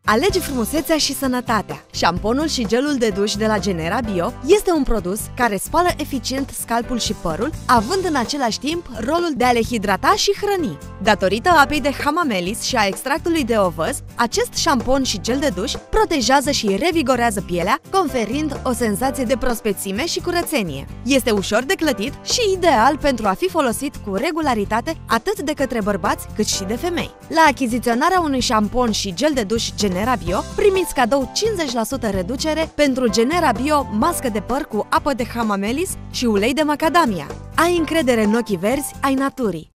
Alege frumusețea și sănătatea. Șamponul și gelul de duș de la Genera Bio este un produs care spală eficient scalpul și părul, având în același timp rolul de a le hidrata și hrăni. Datorită apei de hamamelis și a extractului de ovăz, acest șampon și gel de duș protejează și revigorează pielea, conferind o senzație de prospețime și curățenie. Este ușor de clătit și ideal pentru a fi folosit cu regularitate atât de către bărbați cât și de femei. La achiziționarea unui șampon și gel de duș Genera Bio, primiți cadou 50% reducere pentru Genera Bio mască de păr cu apă de hamamelis și ulei de macadamia. Ai încredere în ochii verzi ai naturii.